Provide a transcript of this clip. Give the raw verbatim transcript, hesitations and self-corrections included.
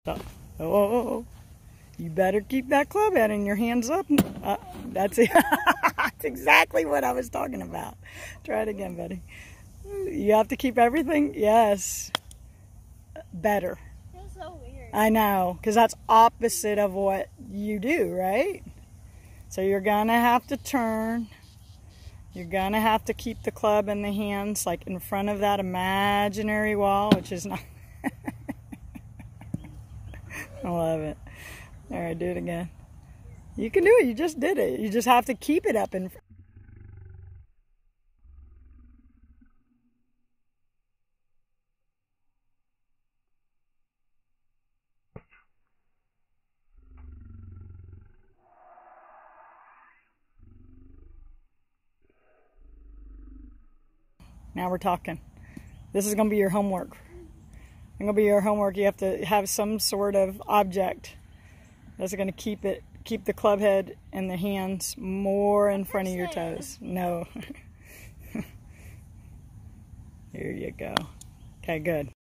So, oh, oh, oh, you better keep that club head in your hands up. Uh, that's it. That's exactly what I was talking about. Try it again, buddy. You have to keep everything, yes, better. Feels so weird. I know, because that's opposite of what you do, right? So you're going to have to turn. You're going to have to keep the club in the hands, like in front of that imaginary wall, which is not... I love it. All right, do it again. You can do it. You just did it. You just have to keep it up in front. Now we're talking. This is going to be your homework. It's going to be your homework. You have to have some sort of object that's going to keep it, keep the club head and the hands more in front of your toes. No. Here you go. Okay, good.